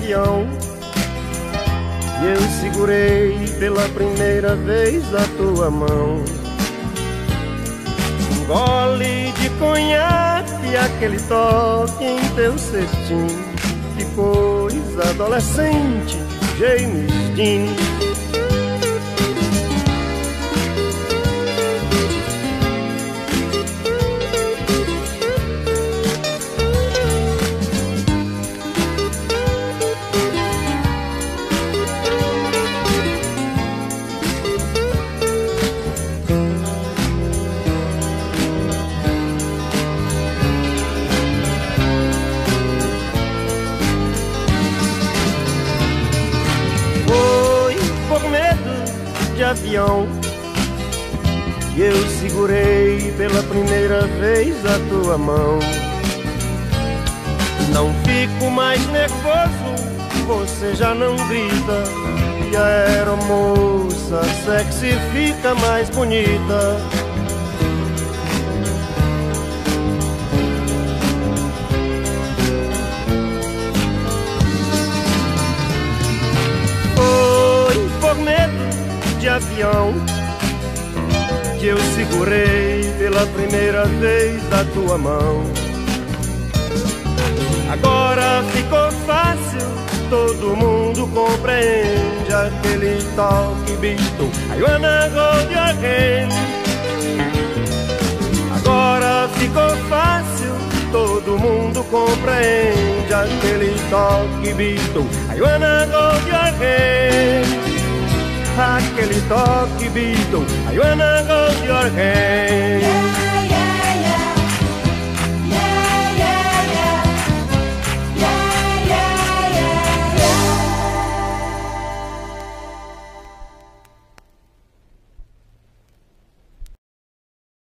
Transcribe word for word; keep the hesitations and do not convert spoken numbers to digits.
avião. E eu segurei pela primeira vez a tua mão. Um gole de conhaque e aquele toque em teu cestinho. Que coisa adolescente, James Dean. De avião, e eu segurei pela primeira vez a tua mão. Não fico mais nervoso, você já não grita, e a aeromoça sexy fica mais bonita. Foi por medo de avião que eu segurei pela primeira vez a tua mão. Agora ficou fácil, todo mundo compreende aquele toque bicho, I wanna hold your hand. Agora ficou fácil, todo mundo compreende aquele toque bicho, I wanna hold your hand. Aquele toque Beatle, I wanna hold your hand.